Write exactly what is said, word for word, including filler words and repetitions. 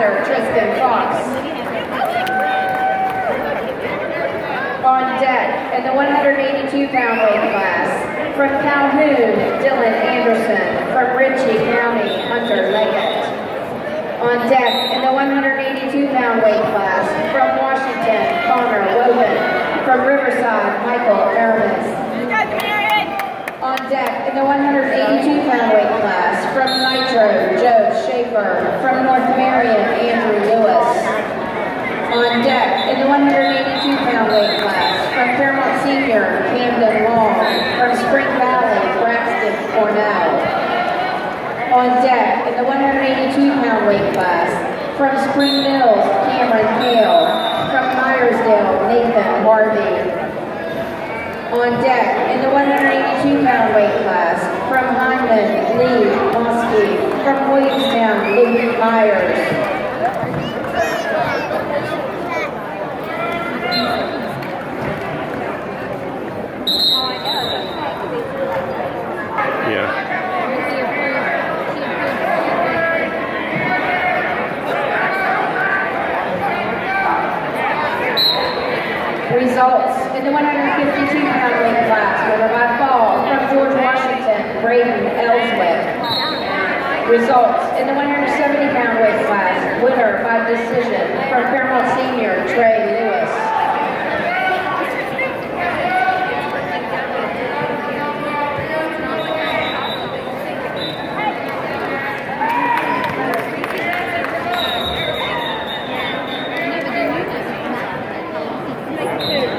father, Tristan Fox. On deck, in the one hundred eighty-two pound weight class, from Calhoun, Dylan Anderson. From Ritchie County, Hunter Leggett. On deck, in the one hundred eighty-two pound weight class, from Washington, Connor Wogan. From Riverside, Michael Aramis. On deck, in the one hundred eighty-two pound weight class, from Nitro, Joe Schaefer. From North Marion, Andrew Lewis. On deck, in the one hundred eighty-two pound weight class, from Fairmont Senior, Camden Long. From Spring Valley, Braxton Cornell. On deck, in the one hundred eighty-two pound weight class, from Spring Mills, Cameron Hale. From Myersdale, Nathan Harvey. On deck, in the one hundred eighty-two pound weight class, from Hyman, Lee Mosky. From Williamstown, Luke Myers. Results in the one hundred fifty-two pound weight class, winner by fall from George Washington, Braden Ellswick. Results in the one hundred seventy pound weight class, winner by decision from Fairmont Senior, Trey Lewis. Two.